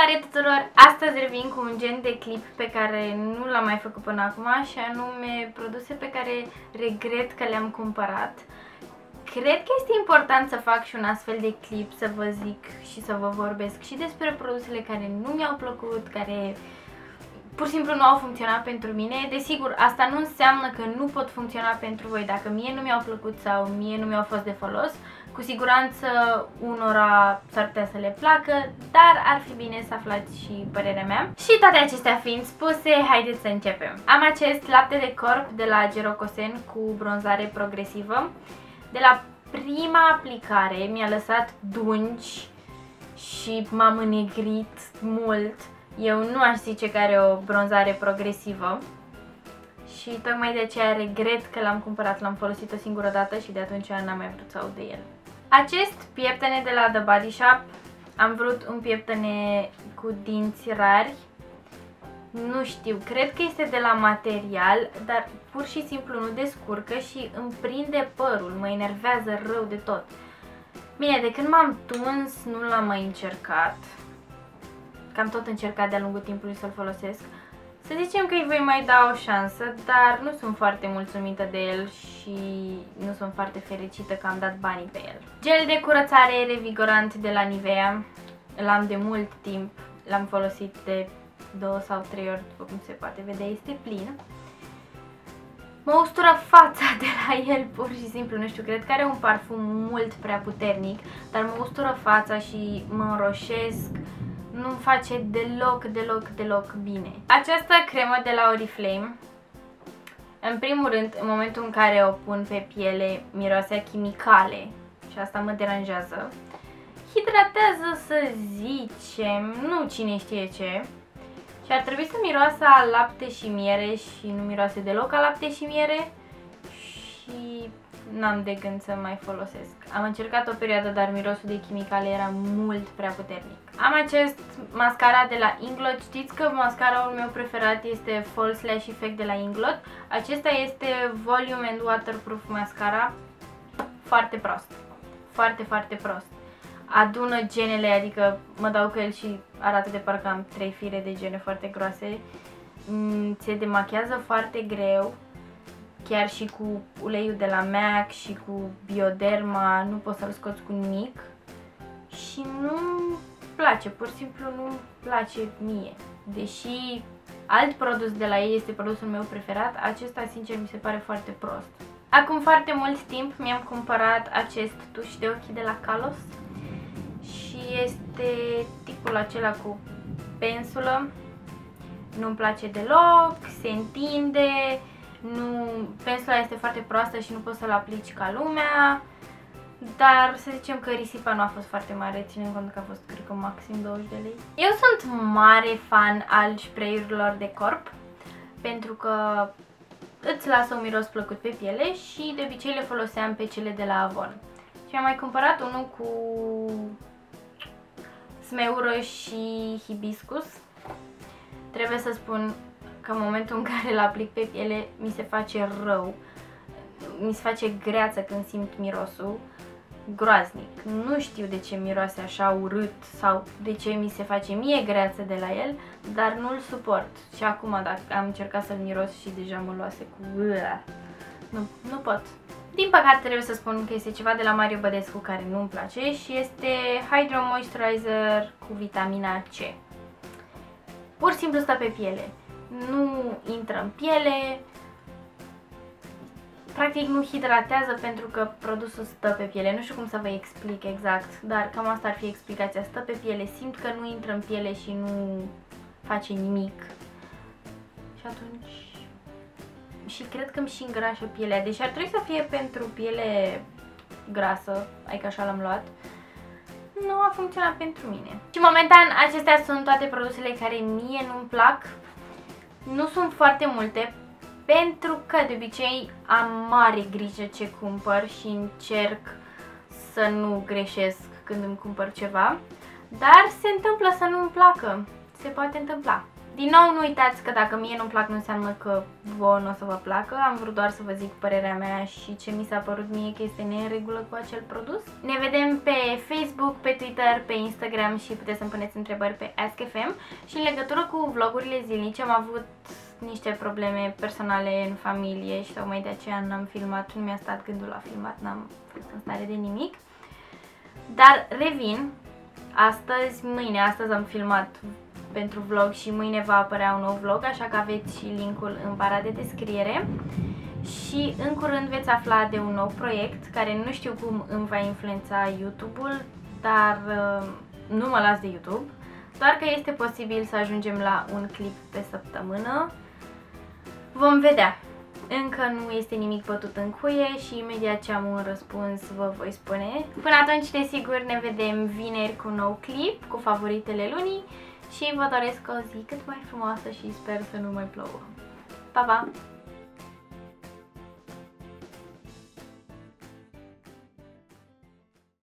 Salutare tuturor! Astăzi revin cu un gen de clip pe care nu l-am mai făcut până acum și anume produse pe care regret că le-am cumpărat. Cred că este important să fac și un astfel de clip, să vă zic și să vă vorbesc și despre produsele care nu mi-au plăcut, care pur și simplu nu au funcționat pentru mine. Desigur, asta nu înseamnă că nu pot funcționa pentru voi. Dacă mie nu mi-au plăcut sau mie nu mi-au fost de folos, cu siguranță unora s-ar putea să le placă, dar ar fi bine să aflați și părerea mea. Și toate acestea fiind spuse, haideți să începem. Am acest lapte de corp de la Gerocosen cu bronzare progresivă. De la prima aplicare mi-a lăsat dungi și m-am înnegrit mult. Eu nu aș zice că are o bronzare progresivă și tocmai de aceea regret că l-am cumpărat, l-am folosit o singură dată și de atunci n-am mai vrut să aud de el. Acest pieptene de la The Body Shop, am vrut un pieptene cu dinți rari. Nu știu, cred că este de la material, dar pur și simplu nu descurcă și îmi prinde părul, mă enervează rău de tot. Bine, de când m-am tuns nu l-am mai încercat, că am tot încercat de-a lungul timpului să-l folosesc. Să zicem că îi voi mai da o șansă, dar nu sunt foarte mulțumită de el și nu sunt foarte fericită că am dat banii pe el. Gel de curățare revigorant de la Nivea, l-am de mult timp, l-am folosit de 2 sau 3 ori, după cum se poate vedea, este plin. Mă ustură fața de la el, pur și simplu, nu știu, cred că are un parfum mult prea puternic, dar mă ustură fața și mă înroșesc. Nu-mi face deloc bine. Această cremă de la Oriflame, în primul rând, în momentul în care o pun pe piele, miroase a chimicale și asta mă deranjează. Hidratează, să zicem, nu cine știe ce. Și ar trebui să miroasă a lapte și miere și nu miroase deloc a lapte și miere și n-am de gând să mai folosesc. Am încercat o perioadă, dar mirosul de chimicale era mult prea puternic. Am acest mascara de la Inglot. Știți că mascaraul meu preferat este False Lash Effect de la Inglot. Acesta este Volume and Waterproof mascara. Foarte prost. Foarte prost. Adună genele, adică mă dau cu el și arată de parcă am 3 fire de gene foarte groase. Se demachează foarte greu. Chiar și cu uleiul de la MAC și cu Bioderma nu poți să-l scoți cu nimic. Și nu-mi place, pur și simplu nu-mi place mie. Deși alt produs de la ei este produsul meu preferat, acesta sincer mi se pare foarte prost. Acum foarte mult timp mi-am cumpărat acest tuș de ochi de la Kalos. Și este tipul acela cu pensulă. Nu-mi place deloc, se întinde. Pensula este foarte proastă și nu poți să-l aplici ca lumea, dar să zicem că risipa nu a fost foarte mare, ținând cont că a fost, cred că, maxim 20 de lei. Eu sunt mare fan al spray-urilor de corp, pentru că îți lasă un miros plăcut pe piele și de obicei le foloseam pe cele de la Avon. Și am mai cumpărat unul cu smeură și hibiscus. Trebuie să spun că în momentul în care îl aplic pe piele mi se face rău, mi se face greață când simt mirosul, groaznic. Nu știu de ce miroase așa urât sau de ce mi se face mie greață de la el, dar nu-l suport. Și acum dacă am încercat să-l miros și deja mă luase cu... Nu pot. Din păcate trebuie să spun că este ceva de la Mario Bădescu care nu-mi place și este Hydro Moisturizer cu vitamina C. Pur și simplu stă pe piele. Nu intră în piele, practic nu hidratează pentru că produsul stă pe piele. Nu știu cum să vă explic exact, dar cam asta ar fi explicația. Stă pe piele, simt că nu intră în piele și nu face nimic. Și atunci... Și cred că îmi și îngrașă pielea, deși ar trebui să fie pentru piele grasă, adică așa l-am luat. Nu a funcționat pentru mine. Și momentan acestea sunt toate produsele care mie nu-mi plac. Nu sunt foarte multe, pentru că de obicei am mare grijă ce cumpăr și încerc să nu greșesc când îmi cumpăr ceva. Dar se întâmplă să nu-mi placă. Se poate întâmpla. Din nou, nu uitați că dacă mie nu-mi plac, nu înseamnă că vouă nu o să vă placă. Am vrut doar să vă zic părerea mea și ce mi s-a părut mie că este neregulă cu acel produs. Ne vedem pe Facebook, pe Twitter, pe Instagram și puteți să-mi puneți întrebări pe AskFM. Și în legătură cu vlogurile zilnice am avut niște probleme personale în familie și tocmai de aceea n-am filmat, nu mi-a stat gândul la filmat, n-am fost în stare de nimic. Dar revin astăzi, mâine, astăzi am filmat pentru vlog și mâine va apărea un nou vlog, așa că aveți și linkul în bara de descriere. Și în curând veți afla de un nou proiect care nu știu cum îmi va influența YouTube-ul, dar nu mă las de YouTube, doar că este posibil să ajungem la un clip pe săptămână. Vom vedea. Încă nu este nimic bătut în cuie și imediat ce am un răspuns vă voi spune. Până atunci, desigur, ne vedem vineri cu un nou clip cu favoritele lunii și vă doresc o zi cât mai frumoasă și sper să nu mai plouă. Pa, pa!